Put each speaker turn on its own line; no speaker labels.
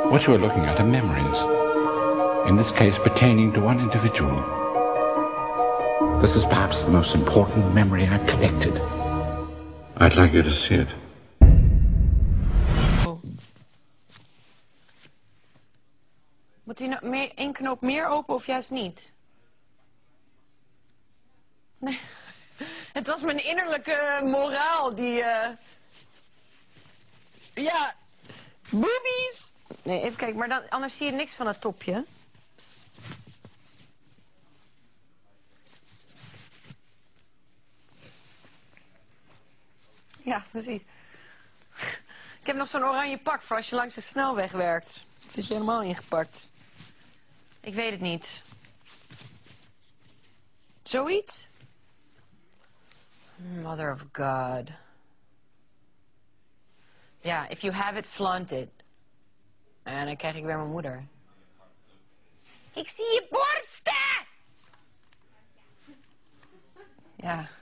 What you are looking at are memories, in this case pertaining to one individual. This is perhaps the most important memory I've collected. I'd like you to see it.
Moet hij nou één knoop meer open of juist niet? Nee. Het was mijn innerlijke moraal die... Ja, boobies! Nee, even kijken, maar dan, anders zie je niks van het topje. Ja, precies. Ik heb nog zo'n oranje pak voor als je langs de snelweg werkt. Dan zit je helemaal ingepakt. Ik weet het niet. Zoiets? Mother of God. Ja, if you have it, flaunt it. En dan krijg ik weer mijn moeder. Ik zie je borsten! Ja.